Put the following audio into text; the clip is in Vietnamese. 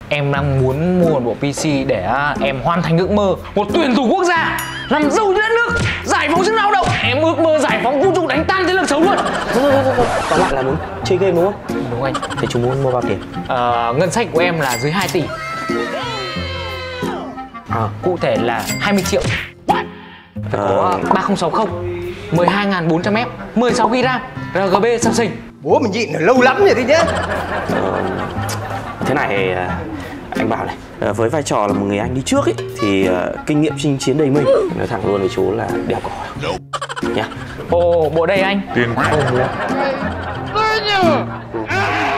Em đang muốn mua một bộ PC để em hoàn thành ước mơ một tuyển thủ quốc gia, làm giàu cho đất nước, giải phóng sức lao động. Em ước mơ giải phóng vũ trụ, đánh tan thế lực xấu luôn. Thôi. Tóm lại là muốn chơi game đúng không? Đúng anh. Thế chú muốn mua bao tiền? Ngân sách của em là dưới 2 tỷ. Cụ thể là 20 triệu. Phải có 3060, 12.400M, 16GB RAM, RGB Samsung. Bố mình nhịn lâu lắm rồi đấy nhá. Thế này anh bảo này, với vai trò là một người anh đi trước ấy thì kinh nghiệm chinh chiến đầy mình, nói thẳng luôn với chú là đeo cổ nha. Bộ đây anh. Tiền Ồ,